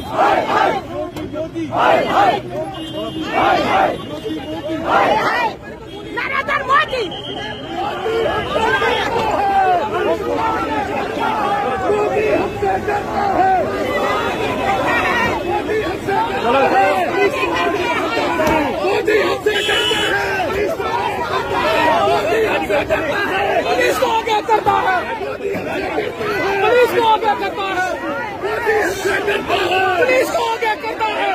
Narendra Modi police को आगे करता है, पुलिस को आगे करता है, पुलिस को आगे करता है।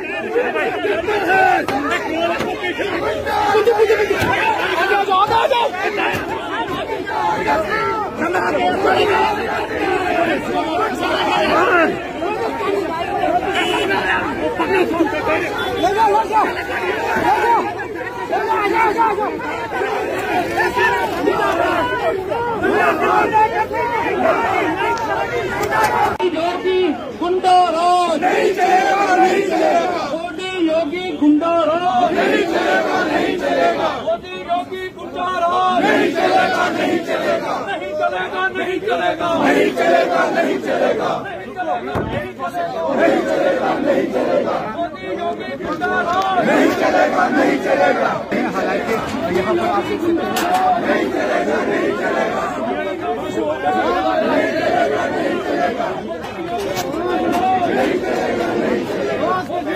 योगी गुंडा राज नहीं चलेगा, नहीं चलेगा। मोदी योगी गुंडा राज नहीं चलेगा, नहीं चलेगा। मोदी योगी गुंडा राज नहीं चलेगा, नहीं चलेगा, नहीं चलेगा, नहीं चलेगा, नहीं चलेगा, नहीं चलेगा, नहीं चलेगा, नहीं चलेगा। मोदी योगी गुंडा राज नहीं चलेगा, नहीं चलेगा। हालांकि यहाँ पर आप देख सकते हैं नहीं चलेगा, नहीं चलेगा, नहीं चलेगा, नहीं चलेगा, नहीं चलेगा, नहीं चलेगा,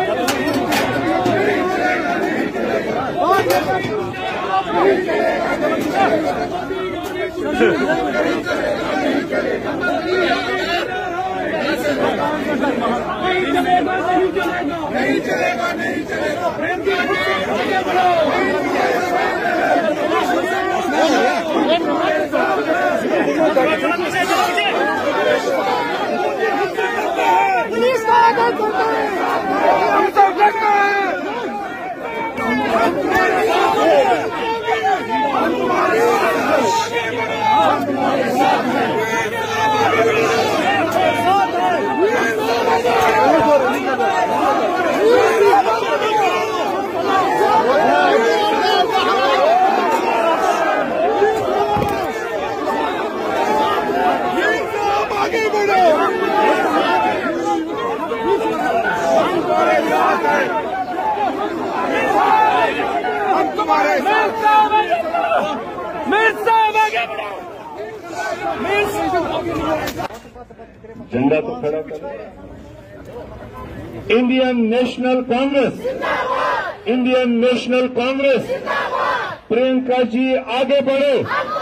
नहीं चलेगा। पुलिस का आगे करता है, हम सब करता है। आगे बढ़ो, हम तुम्हारे झंडा तो खड़ा करो। Indian National Congress, Indian National Congress, Priyanka ji आगे बढ़ो।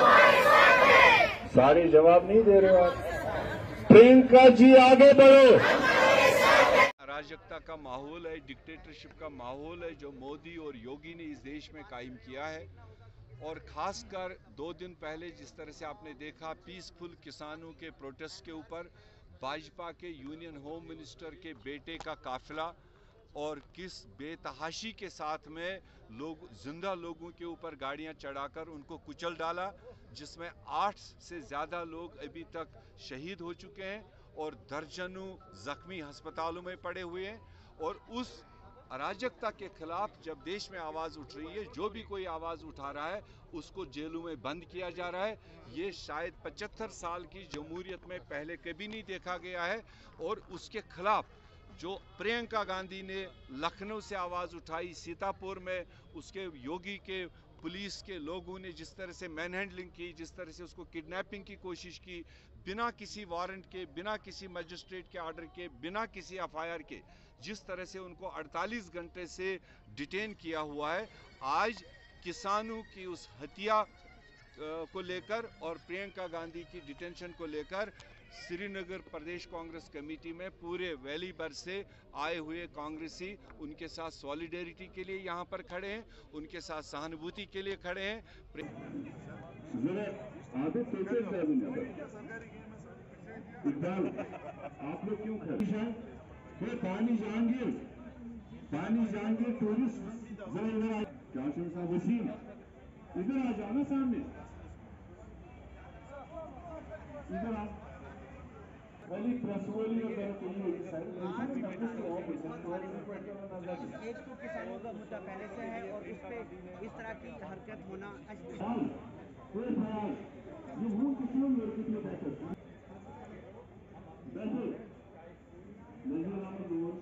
सारे जवाब नहीं दे रहे हो आप। प्रियंका जी आगे बढ़ो। अराजकता का माहौल है, डिक्टेटरशिप का माहौल है जो मोदी और योगी ने इस देश में कायम किया है। और खासकर 2 दिन पहले जिस तरह से आपने देखा पीसफुल किसानों के प्रोटेस्ट के ऊपर भाजपा के यूनियन होम मिनिस्टर के बेटे का काफिला और किस बेतहाशी के साथ में लोग जिंदा लोगों के ऊपर गाड़ियां चढ़ाकर उनको कुचल डाला, जिसमें 8 से ज़्यादा लोग अभी तक शहीद हो चुके हैं और दर्जनों जख्मी अस्पतालों में पड़े हुए हैं। और उस अराजकता के खिलाफ जब देश में आवाज़ उठ रही है, जो भी कोई आवाज़ उठा रहा है उसको जेलों में बंद किया जा रहा है। ये शायद 75 साल की जमहूरियत में पहले कभी नहीं देखा गया है। और उसके खिलाफ जो प्रियंका गांधी ने लखनऊ से आवाज़ उठाई, सीतापुर में उसके योगी के पुलिस के लोगों ने जिस तरह से मैन हैंडलिंग की, जिस तरह से उसको किडनैपिंग की कोशिश की, बिना किसी वारंट के, बिना किसी मजिस्ट्रेट के ऑर्डर के, बिना किसी एफआईआर के, जिस तरह से उनको 48 घंटे से डिटेन किया हुआ है। आज किसानों की उस हत्या को लेकर और प्रियंका गांधी की डिटेंशन को लेकर श्रीनगर प्रदेश कांग्रेस कमेटी में पूरे वैली भर से आए हुए कांग्रेसी उनके साथ सॉलिडेरिटी के लिए यहाँ पर खड़े हैं, उनके साथ सहानुभूति के लिए खड़े हैं। आप लोग क्यों खड़े? पानी जहांगीर टूरिस्ट क्या वसीम इधर आ जाना सामने, इधर आ वली प्रसवली अगर कोई एक तो किसानों का मुद्दा पहले से है और इस पे इस तरह की हरकत होना कोई ख्याल ये मूल किसानों में कितने बैठे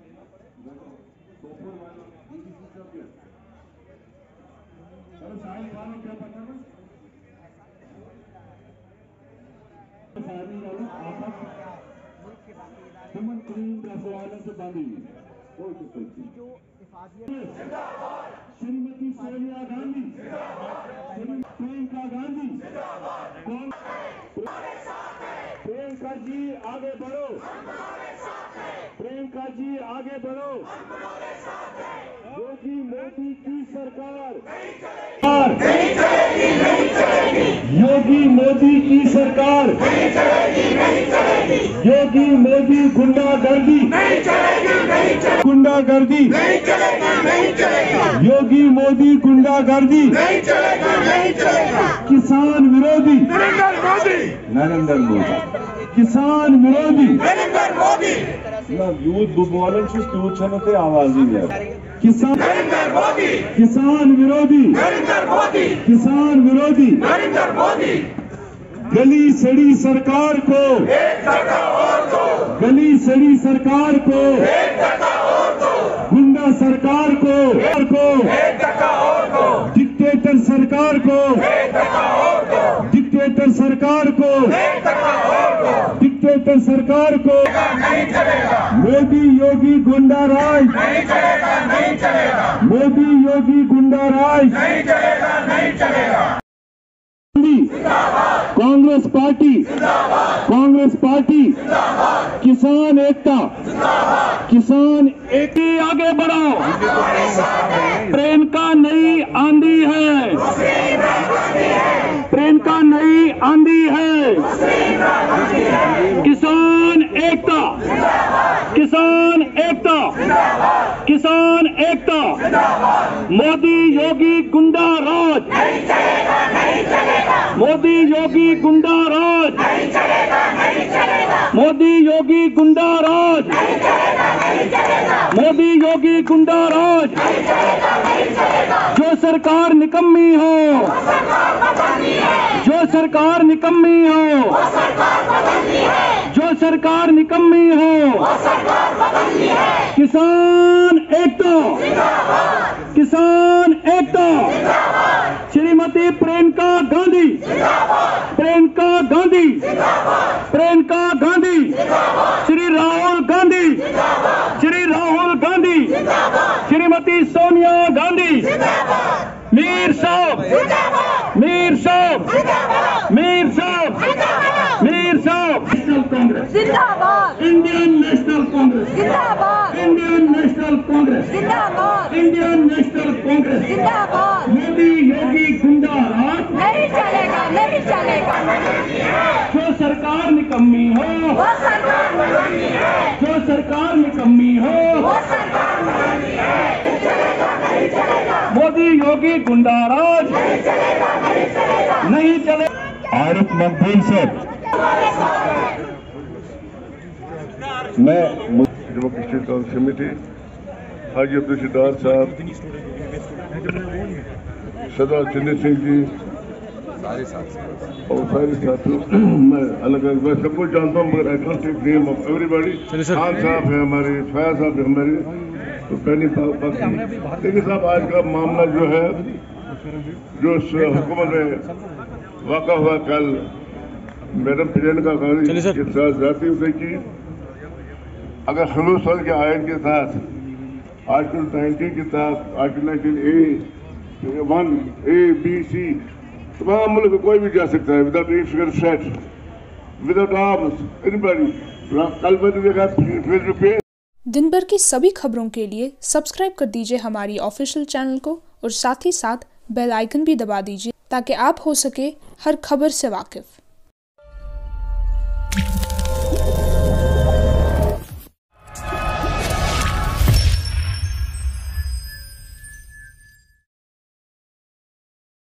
वायलेंस से बांधेंगे। जो इफादियत श्रीमती सोनिया गांधी, प्रियंका गांधी, प्रियंका जी आगे बढ़ो, प्रियंका जी आगे बढ़ो। योगी मोदी की सरकार योगी मोदी की सरकार, योगी मोदी गुंडागर्दी, गुंडागर्दी, योगी मोदी गुंडागर्दी, किसान विरोधी नरेंद्र मोदी, किसान विरोधी नरेंद्र मोदी। यूथ बोलन ते आवाज किसान विरोधी किसान विरोधी नरेंद्र मोदी। गली सड़ी सरकार को गली सड़ी सरकार को गुंडा सरकार को डिक्टेटर सरकार को डिक्टेटर सरकार को डिक्टेटर सरकार को मोदी योगी गुंडा राज मोदी योगी गुंडा राज कांग्रेस पार्टी किसान एकता आगे बढ़ो। ट्रेन का नई आंधी है, ट्रेन का नई आंधी है। किसान एकता मोदी योगी गुंडा राज मोदी योगी गुंडा राज मोदी योगी गुंडा राज मोदी योगी गुंडा राज। जो सरकार निकम्मी हो जो सरकार निकम्मी हो जो सरकार निकम्मी हो। किसान एकता श्रीमती प्रियंका गांधी श्री राहुल गांधी श्रीमती सोनिया गांधी। मीर साहब नेशनल कांग्रेस जिंदाबाद, इंडियन नेशनल कांग्रेस जिंदाबाद, इंडियन नेशनल कांग्रेस जिंदाबाद, इंडियन नेशनल कांग्रेस जिंदाबाद। मोदी योगी गुंडा राज नहीं चलेगा जो सरकार निकम्मी हो वो सरकार निकम्मी है, जो सरकार निकम्मी हो वो सरकार निकम्मी है। मोदी योगी गुंडा राज नहीं चलेगा। आरिफ मंसूर साहब मैं Democratic Congress Committee Haji Abdul साहब, सरदार चंद्र सिंह जी और सारे साथियों, मैं अलग अलग मैं सबको जानता हूँ मगर I don't take name of everybody. Khan साहब है हमारे, फयाज साहब है हमारे, तो पहली बाकी। लेकिन साहब आज का मामला जो है जो हुकूमत में वाक़ा हुआ कल मैडम प्रियंका गांधी के साथ जाती हुई की, अगर खलूस के आयन के तहत आर्टिकल 19 के तहत आर्टिकल 19A1A B C तमाम मुल्क में कोई भी जा सकता है without any figure set without arms anybody. कल मैंने देखा फेसबुक पे। दिन भर की सभी खबरों के लिए सब्सक्राइब कर दीजिए हमारी ऑफिशियल चैनल को और साथ ही साथ बेल आइकन भी दबा दीजिए ताकि आप हो सके हर खबर से वाकिफ।